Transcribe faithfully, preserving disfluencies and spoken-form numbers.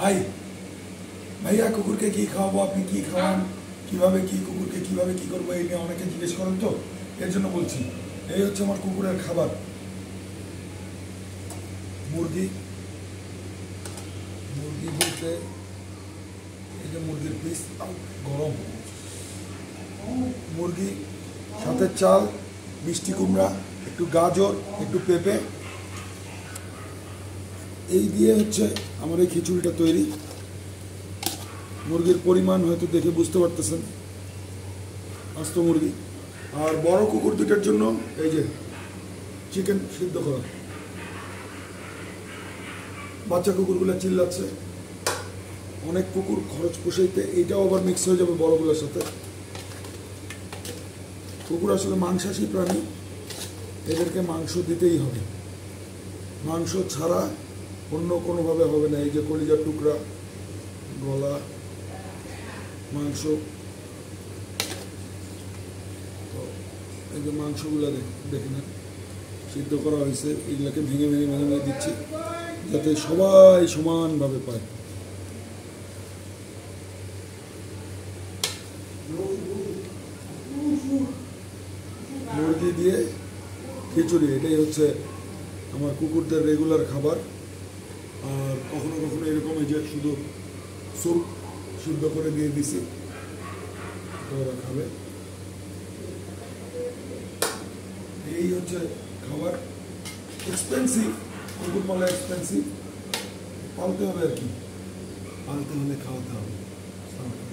ভাই ভাইয়া কুকুরকে কি খাওয়াবো, আপনি কি খাওয়ান, কিভাবে কি কুকুরকে কিভাবে কি করবো, এই নিয়ে অনেকে জিজ্ঞেস করেন, তো এর জন্য বলছি। এই হচ্ছে আমার কুকুরের খাবার। মুরগি মুরগি বলতে এই যে মুরগির পিস, গরম মুরগি, সাথে চাল, মিষ্টি কুমড়া, একটু গাজর, একটু পেঁপে, এই দিয়ে হচ্ছে আমার এই খিচুড়িটা তৈরি। মুরগির পরিমাণ হয়তো দেখে বুঝতে পারতেছেন, আস্ত মুরগি। আর বড় কুকুর দুটার জন্য এই যে চিকেন সিদ্ধ করা। বাচ্চা কুকুরগুলো চিল্লাচ্ছে, অনেক কুকুর খরচ পোষাইতে এইটাও আবার মিক্স হয়ে যাবে বড়গুলোর সাথে। কুকুর আসলে মাংসাশী প্রাণী, এদেরকে মাংস দিতেই হবে, মাংস ছাড়া অন্য কোনোভাবে হবে না। এই যে কলিজার টুকরা, গলা, মাংস, এই যে মাংসগুলো দেখে না সিদ্ধ করা হয়েছে, এগুলোকে ভেঙে ভেঙে ভেঙে ভেঙে দিচ্ছি যাতে সবাই সমানভাবে পায়। মুরগি দিয়ে খিচুড়ি, এটাই হচ্ছে আমার কুকুরদের রেগুলার খাবার। আর কখনো কখনো এরকম এই যে শুধু স্যুপ সিদ্ধ করে দিয়ে দিছি, ওরা খাবে। এই হচ্ছে খাবার। এক্সপেন্সিভ, কুকুর পালা এক্সপেন্সিভ, পালতে হবে আর কি, পালতে হলে খাওয়াতে হবে।